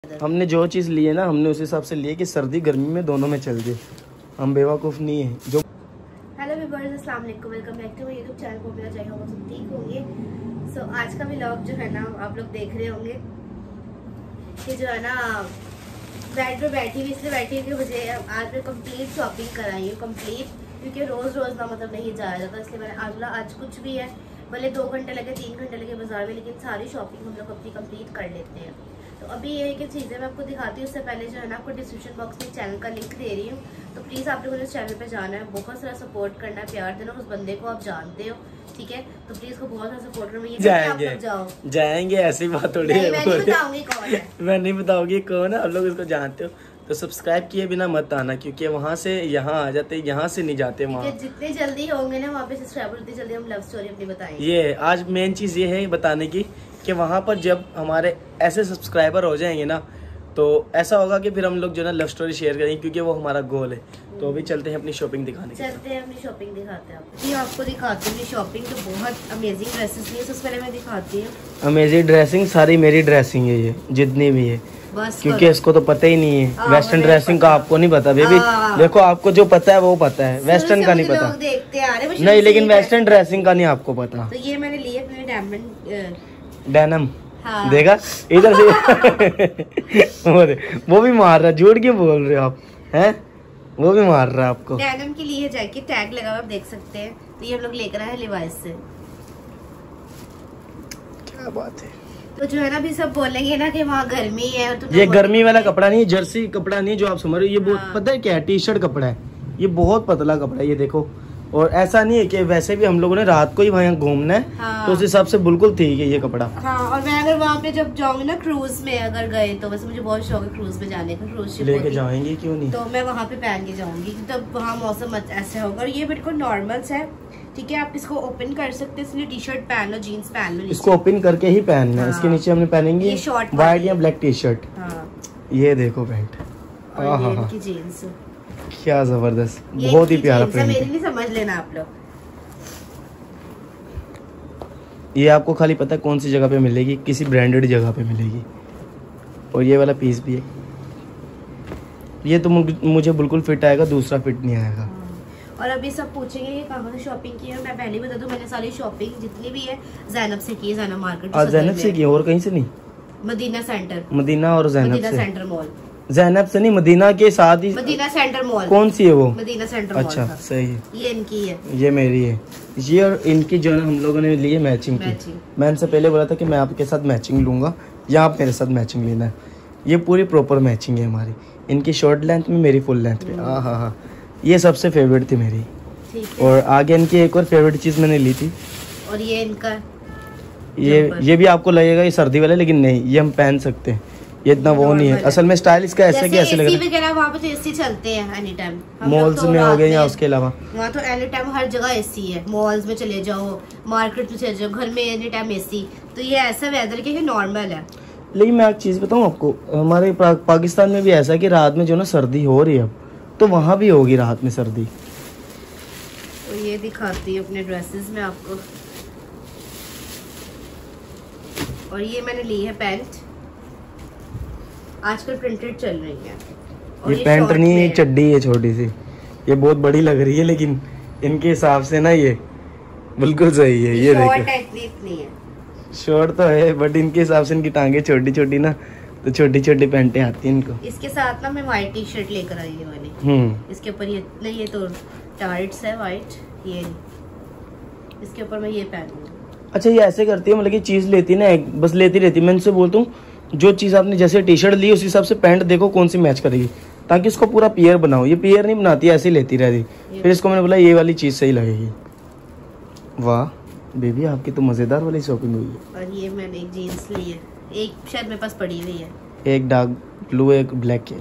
हमने जो चीज़ ली है ना, हमने उस हिसाब से ली है कि सर्दी गर्मी में दोनों में चल जाए। हम बेवकूफ़ नहीं है जो। हेलो व्यूअर्स, अस्सलाम वालेकुम, welcome back to my YouTube channel. को मेरा चाहिए होगा सब ठीक होंगे। सो आज का व्लॉग जो है ना, आप लोग देख रहे होंगे कि जो है ना बेड पे बैठी हुई, इसलिए बैठी हुई कि मुझे आज मैं कंप्लीट शॉपिंग कराई हूँ कंप्लीट, क्योंकि रोज़ रोज़ ना मतलब नहीं जाया जाता, इसलिए मैंने आज कुछ भी है भले 2 घंटे लगे 3 घंटे लगे बाजार में, लेकिन सारी शॉपिंग हम लोग अपनी कंप्लीट कर लेते हैं। तो अभी ये है कि चीज़ें मैं आपको दिखाती हूँ। उससे पहले जो है ना, आपको डिस्क्रिप्शन बॉक्स में चैनल का लिंक दे रही हूँ, तो प्लीज़ आप लोगों ने उस चैनल पे जाना है, बहुत सारा सपोर्ट करना है, प्यार देना। उस बंदे को आप जानते हो, ठीक है, तो प्लीज़ को बहुत सारा सपोर्ट करना। जाएंगे ऐसी बात थोड़ी है। मैं नहीं बताऊंगी कौन है, मैं नहीं बताऊंगी कौन है, आप लोग इसको जानते हो। तो सब्सक्राइब किए बिना मत आना, क्योंकि वहाँ से यहाँ आ जाते, यहाँ से नहीं जाते वहाँ। जितने जल्दी होंगे ना वहाँ पे सब्सक्राइबर, उतनी जल्दी हम लव स्टोरी अपनी बताएंगे। ये आज मेन चीज़ ये है बताने की कि वहाँ पर जब हमारे ऐसे सब्सक्राइबर हो जाएंगे ना, तो ऐसा होगा कि फिर हम लोग जो ना लव स्टोरी शेयर करेंगे, क्योंकि वो हमारा गोल है। तो अभी चलते हैं अपनी शॉपिंग दिखाने। चलते हैं अपनी शॉपिंग दिखाते हैं आपको। ये आपको दिखाती हूँ शॉपिंग, तो बहुत अमेजिंग ड्रेसेस ली, सबसे पहले मैं दिखाती हूँ। अमेजिंग ड्रेसिंग सारी मेरी ड्रेसिंग है, ये जितनी भी है, बस क्योंकि इसको तो पता ही नहीं है। वेस्टर्न ड्रेसिंग का आपको नहीं पता बेबी। देखो, आपको जो पता है वो पता है, वेस्टर्न का नहीं पता। देखते आ रहे नहीं, लेकिन वेस्टर्न ड्रेसिंग का नहीं आपको पता। तो ये मैंने लिए अपने डायमंड डेनिम। हाँ। देखा इधर से वो भी मार रहा, झूठ क्यों बोल रहे हो आप, हैं? वो भी मार रहा है आपको। डेनिम के लिए जैकेट टैग लगा हुआ, आप देख सकते हैं। तो ये हम लोग लेकर आए हैं लिवाइस से। क्या बात है। तो जो है ना, अभी सब बोलेंगे ना कि वहाँ गर्मी है, और ये गर्मी वाला कपड़ा नहीं, जर्सी कपड़ा नहीं जो आप समझ रहे हो। ये बहुत पता है क्या है, टी शर्ट कपड़ा है। ये बहुत पतला कपड़ा है, ये देखो। और ऐसा नहीं है कि वैसे भी हम लोगों ने रात को ही वहाँ घूमना है। हाँ। तो उस हिसाब से बिल्कुल ठीक है ये कपड़ा। हाँ, और मैं अगर वहाँ पे जब जाऊंगी ना क्रूज में अगर गए, तो वैसे मुझे बहुत शौक है क्रूज में जाने का। क्रूज शिप लेके जाएंगे, क्यों नहीं। तो मैं वहाँ पे पहन के जाऊंगी, तब वहाँ मौसम ऐसा होगा। और ये बिल्कुल नॉर्मल है, ठीक है। आप इसको ओपन कर सकते हैं, इसलिए टी शर्ट पहन लो, जीन्स पहन लो। इसको ओपन करके ही पहनना है। इसके नीचे हमने पहनेंगे व्हाइट या ब्लैक टी शर्ट। ये देखो पैंट, जीन्स क्या जबरदस्त, बहुत ही प्यारा प्रिंट। मेरी नहीं समझ लेना आप लोग। ये आपको खाली पता है कौन सी जगह पे मिलेगी, किसी ब्रांडेड जगह पे मिलेगी। और ये वाला पीस भी है, ये तो मुझे बिल्कुल फिट आएगा, दूसरा फिट नहीं आएगा। और अभी सब पूछेंगे कि कहाँ से शॉपिंग की है। मैं पहले बता दूं, मैंने सारी शॉपिंग जितनी भी है ज़ैनब से की है, ज़ैनब मार्केट। ज़ैनब से की, और कहीं से नहीं। मदीना सेंटर, मदीना और ज़ैनब से। सेंटर मॉल, ज़ैनब से नहीं, मदीना के साथ ही मदीना सेंटर मॉल। कौन सी है वो? Madina centre. अच्छा, सही है। ये इनकी है, ये मेरी है। ये और इनकी जो है हम लोगों ने ली है मैचिंग की। मैं इनसे पहले बोला था कि मैं आपके साथ मैचिंग लूंगा, या आप मेरे साथ मैचिंग लेना है। ये पूरी प्रॉपर मैचिंग है हमारी, इनकी शॉर्ट लेंथ में, मेरी फुल लेंथ में। हाँ, ये सबसे फेवरेट थी मेरी। और आगे इनकी एक और फेवरेट चीज मैंने ली थी, और ये इनका ये भी आपको लगेगा ये सर्दी वाला, लेकिन नहीं, ये हम पहन सकते हैं। ये इतना वो नहीं है असल में, स्टाइल इसका ऐसे कि ऐसे लग रहा है। वहाँ पे तो एसी चलते हैं एनी टाइम, मॉल्स में हो गए या उसके अलावा वहाँ तो एनी टाइम हर जगह एसी है। मॉल्स में चले जाओ, मार्केट में चले जाओ, घर में एनी टाइम एसी। तो ये ऐसा वेदर के नॉर्मल है। लेकिन मैं एक चीज बताऊँ आपको, हमारे पाकिस्तान में भी ऐसा है कि रात में जो ना सर्दी हो रही है अब, तो वहाँ भी होगी रात में सर्दी। तो ये दिखाती हूँ अपने ड्रेसेस में आपको। और ये मैंने ली है पैंट, आजकल प्रिंटेड चल रही है। और ये पैंट नहीं है, चड्डी है छोटी सी। ये बहुत बड़ी लग रही है, लेकिन इनके हिसाब से ना ये बिल्कुल सही है। ये देखो, शॉर्ट तो है, बट इनके हिसाब से इनकी टांगे छोटी छोटी ना, तो छोटी छोटी पैंटें आती हैं इनको। इसके साथ ना मैं व्हाइट टी शर्ट लेकर आई है वाली। इसके ऊपर ये नहीं, ये तो टाइट्स है व्हाइट, ये इसके ऊपर मैं ये पहनूंगी। अच्छा, ये ऐसे करती है, मतलब कि चीज लेती ना, बस लेती रहती। मैं इनसे बोलता हूँ जो चीज आपने जैसे टी शर्ट ली, उस हिसाब से पैंट देखो कौन सी मैच करेगी, ताकि उसको पूरा पियर बनाओ। ये पियर नहीं बनाती, ऐसे ही लेती रहती। फिर इसको मैंने बोला ये वाली चीज सही लगेगी। वाह बेबी, आपकी तो मजेदार वाली शॉपिंग हुई है। और ये मैंने एक जीन्स ली है, एक शायद मेरे पास पड़ी हुई है, एक डार्क ब्लू, एक ब्लैक है।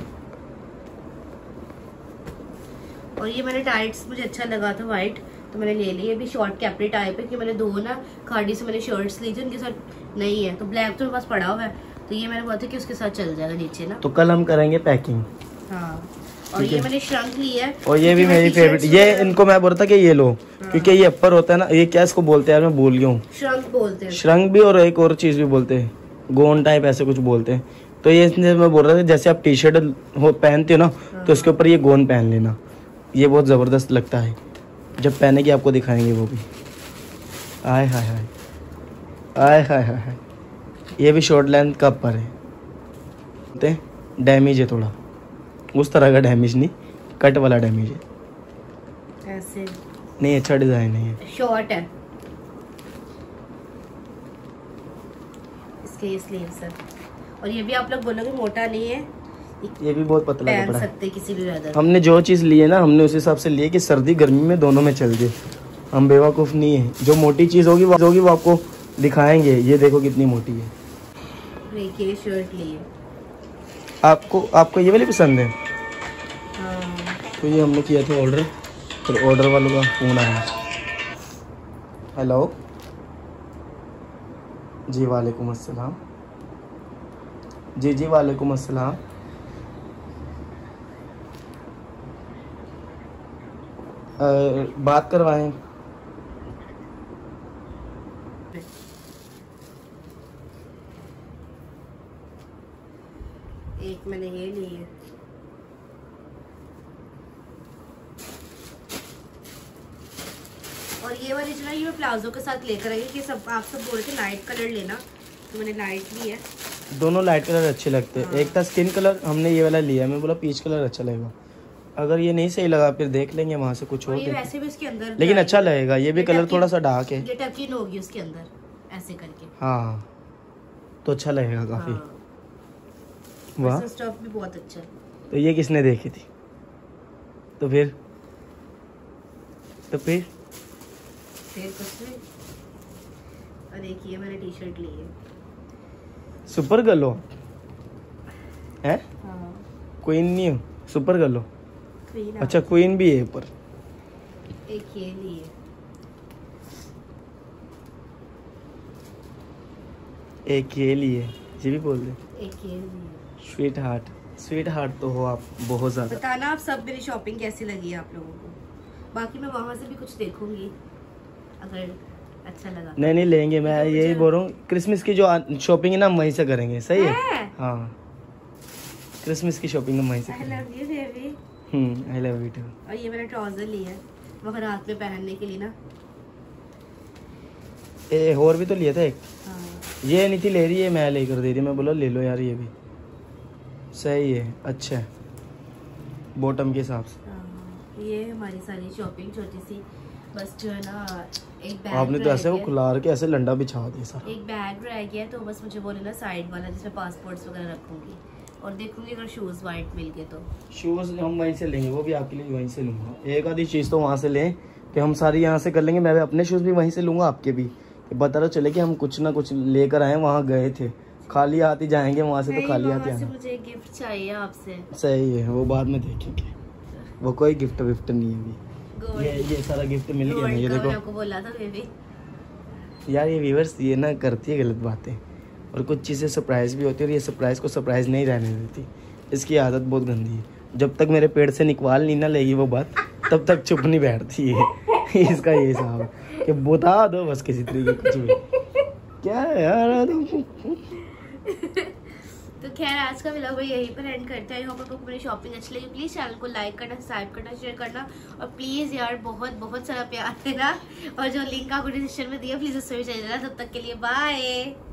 और ये मैंने टाइट्स, मुझे अच्छा लगा था व्हाइट, तो मैंने ले ली। भी शॉर्ट कैपरी टाइप है, कि मैंने 2 ना खाड़ी से मैंने शर्ट्स ली थी, उनके साथ नहीं है, तो ब्लैक तो मेरे पास पड़ा हुआ है, तो ये मैंने बोला था कि उसके साथ चल जाएगा नीचे ना। तो कल हम करेंगे पैकिंग। हाँ, और ये मैंने श्रंक ली है, और ये भी मेरी फेवरेट। ये इनको मैं बोलता कि ये लो, क्योंकि ये अपर होता है ना, ये क्या इसको बोलते हैं, मैं भूल गया हूँ। श्रंक बोलते हैं, श्रंक भी, और एक और चीज भी बोलते हैं, गोन टाइप ऐसे कुछ बोलते हैं। तो ये इसलिए मैं बोल रहा था जैसे आप टी शर्ट हो पहनते हो ना तो उसके ऊपर ये गोंद पहन लेना, ये बहुत ज़बरदस्त लगता है। जब पहनेगी आपको दिखाएंगे वो भी। आय हाय हाय आय हाय हाय हाय। ये भी शॉर्ट लेंथ का पर है, डैमेज है थोड़ा, उस तरह का डैमेज नहीं, कट वाला डैमेज है। ऐसे नहीं, अच्छा डिजाइन है, शॉर्ट है इसके, ये स्लीव्स है। और ये भी आप लोग बोलोगे मोटा नहीं है, ये भी बहुत पतला पहन कपड़ा है। सकते किसी भी वेदर। हमने जो चीज़ ली है ना, हमने उस हिसाब से ली है कि सर्दी गर्मी में दोनों में चल जाए। हम बेवकूफ़ नहीं है, जो मोटी चीज़ होगी वो आपको दिखाएंगे। ये देखो कितनी मोटी है। देखिए शर्ट ली है, आपको ये वाली पसंद है? हाँ। तो ये हमने किया था ऑर्डर, फिर ऑर्डर वालों का फ़ोन आया। हेलो जी, वालेकुम अस्सलाम। जी वालेकुम अस्सलाम। बात करवाएं। एक मैंने ये ली है, और ये वाली जो है ये मैं प्लाजो के साथ लेकर आई कि सब आप सब बोल रहे थे लाइट कलर लेना, तो मैंने लाइट ली है। दोनों लाइट कलर अच्छे लगते हैं। हाँ। एक था स्किन कलर, हमने ये वाला लिया, मैं बोला पीच कलर अच्छा लगेगा। अगर ये नहीं सही लगा फिर देख लेंगे वहाँ से कुछ और। ये वैसे भी इसके अंदर लेकिन अच्छा लगेगा, ये भी कलर थोड़ा सा डार्क है। ये टकिन होगी उसके अंदर ऐसे करके। हाँ तो अच्छा लगेगा काफी। वाह, स्टफ भी बहुत अच्छा है। तो ये किसने देखी थी? तो फिर कुछ नहीं। और एक ये मैंने टी शर्ट ली है, सुपर गर्ल हो है? हाँ। क्वीन नहीं हो, सुपर गर्ल हो। क्वीन, अच्छा क्वीन भी है ऊपर। एक ये ली है, एक ये ली है, ये भी बोल दे। एक ये ली है। स्वीट हार्ट तो हो आप बहुत ज्यादा। बताना आप सब मेरी शॉपिंग कैसी लगी है आप लोगों को। बाकी मैं वहां से भी कुछ देखूंगी, अगर अच्छा लगा। नहीं लेंगे, मैं यही बोल रहा हूँ। क्रिसमस की जो शॉपिंग है ना हम वहीं से करेंगे, सही है? हाँ, क्रिसमस की शॉपिंग हम वहीं से करेंगे। I love you baby। I love you too। और ये मैंने ट्राउजर लिया है वहाँ रात में पहनने के लिए ना। और भी तो लिया था एक। हाँ। ये नहीं थी ले रही है, मैं लेकर दे रही, मैं बोला ले लो यार, ये भी सही है, अच्छा है बॉटम के हिसाब से। ये हमारी सारी शॉपिंग छोटी सी, बस जो है ना एक बैग आपने तो ऐसे वो खुला के ऐसे लंडा बिछा दिया सारा। एक बैग रह गया, तो बस मुझे बोले ना साइड वाला जिसमें पासपोर्ट्स वगैरह रखूंगी, और देखूंगी अगर शूज वाइट मिल गए तो। शूज हम वहीं से लेंगे, वो भी आपके लिए वहीं से लूंगा। एक आधी चीज़ तो वहाँ से लें कि हम सारी यहाँ से कर लेंगे। मैं अपने शूज़ भी वहीं से लूँगा, आपके भी, बता रहा चले कि हम कुछ ना कुछ लेकर आए, वहाँ गए थे, खाली हाथ ही जाएंगे वहाँ से, तो खाली हाथ ही आना। मुझे गिफ्ट चाहिए आपसे। सही है, वो बाद में देखेंगे, वो कोई गिफ्ट विफ्ट नहीं है अभी। ये सारा गिफ्ट मिल गया। ये देखो, आपको बोला था बेबी। यार ये व्यूअर्स ये ना करती है गलत बातें, और कुछ चीज़ें सरप्राइज भी होती है, और ये सरप्राइज को सरप्राइज नहीं रहने देती। इसकी आदत बहुत गंदी है। जब तक मेरे पेट से निकाल नहीं ना लेगी वो बात, तब तक चुप नहीं बैठती है। इसका ये हिसाब है कि बता दो बस किसी तरीके कुछ भी। क्या है यार तो खैर आज का व्लॉग यहीं पर एंड करते हैं। होप आपको मेरी शॉपिंग अच्छी लगी। प्लीज़ चैनल को लाइक करना, सब्सक्राइब करना, शेयर करना, और प्लीज़ यार बहुत बहुत सारा प्यार देना। और जो लिंक आपको डिस्क्रिप्शन में दिया प्लीज़ उससे भी चाहिए। तब तक के लिए बाय।